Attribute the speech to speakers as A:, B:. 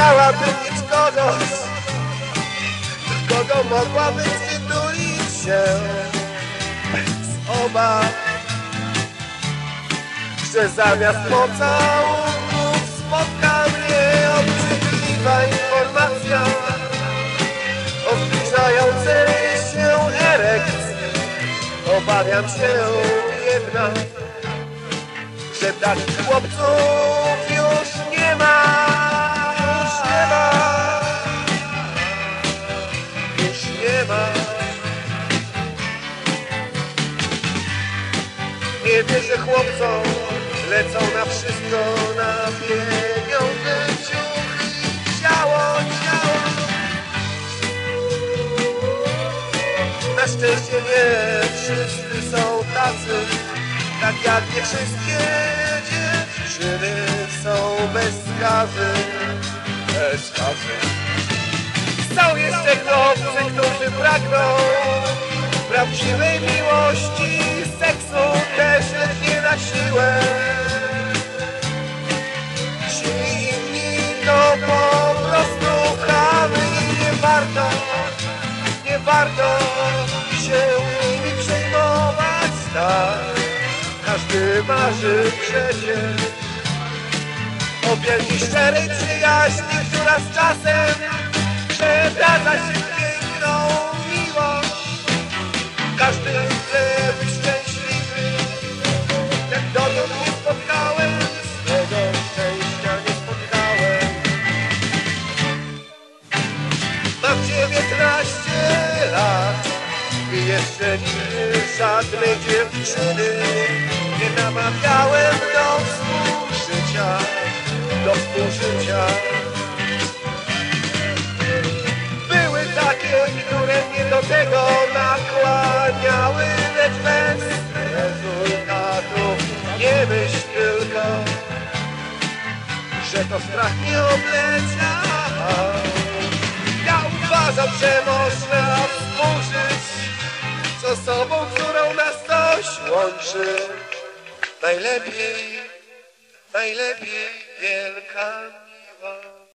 A: Chciałabym mieć kogoś, do kogo mogłabym przytulić się bez obaw, że zamiast pocałunków spotka mnie obrzydliwa informacja o zbliżającej się erekcji. Obawiam się jednak, że takich chłopców już nie ma. Już nie ma. Nie wierzę chłopcom, lecą na wszystko, na pieniądze, ciuchy i ciało. Na szczęście nie wszyscy są tacy, tak jak nie wszystkie dziewczyny są bez skazy. Są jeszcze chłopcy, którzy pragną prawdziwej miłości, seksu też, lecz nie na siłę. Ci inni to po prostu chamy i nie warto się nimi przejmować, tak. Każdy marzy przecież o wielkiej szczerej przyjaźni, która z czasem przebradza się w piękną miłość. Każdy chce być szczęśliwy, jak dotąd nie spotkałem, swego szczęścia nie spotkałem. Mam 19 lat i jeszcze nigdy żadnej dziewczyny nie namawiałem do współżycia. Były takie, które mnie do tego nakłaniały, lecz bez rezultatu. Nie myśl tylko, że to strach mnie obleciał. Ja uważam, że można współżyć z osobą, którą nas coś łączy. Najlepiej wielka